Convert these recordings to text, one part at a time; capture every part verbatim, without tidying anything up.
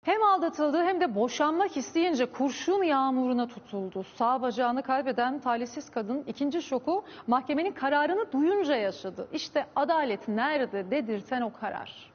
Hem aldatıldı hem de boşanmak isteyince kurşun yağmuruna tutuldu. Sağ bacağını kaybeden talihsiz kadın ikinci şoku mahkemenin kararını duyunca yaşadı. İşte adalet nerede dedirten o karar.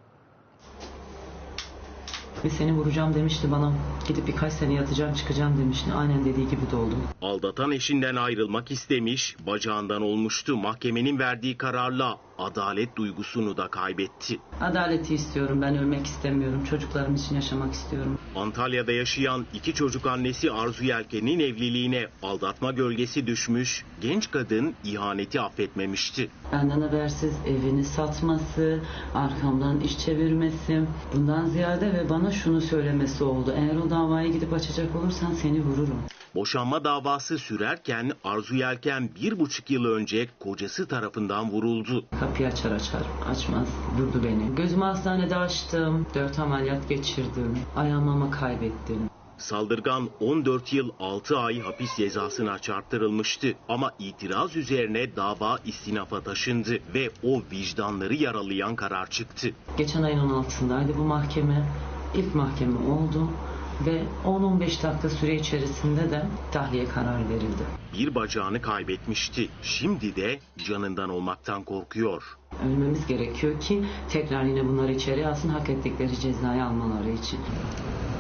Ve seni vuracağım demişti bana. Gidip birkaç sene yatacağım çıkacağım demişti. Aynen dediği gibi de oldu. Aldatan eşinden ayrılmak istemiş, bacağından olmuştu. Mahkemenin verdiği kararla adalet duygusunu da kaybetti. Adaleti istiyorum, ben ölmek istemiyorum. Çocuklarım için yaşamak istiyorum. Antalya'da yaşayan iki çocuk annesi Arzu Yelken'in evliliğine aldatma gölgesi düşmüş, genç kadın ihaneti affetmemişti. Benden habersiz evini satması, arkamdan iş çevirmesi, bundan ziyade ve bana şunu söylemesi oldu. Eğer o davayı gidip açacak olursan seni vururum. Boşanma davası sürerken Arzu Yelken bir buçuk yıl önce kocası tarafından vuruldu. Kapıyı açar açar açmaz vurdu beni. Gözümü hastanede açtım. Dört ameliyat geçirdim. Ayağımı kaybettim. Saldırgan on dört yıl altı ay hapis cezasına çarptırılmıştı. Ama itiraz üzerine dava istinafa taşındı ve o vicdanları yaralayan karar çıktı. Geçen ayın on altısındaydı bu mahkeme. İlk mahkeme oldu. Ve on on beş dakika süre içerisinde de tahliye kararı verildi. Bir bacağını kaybetmişti. Şimdi de canından olmaktan korkuyor. Ölmemiz gerekiyor ki tekrar yine bunları içeri alsın, hak ettikleri cezayı almaları için.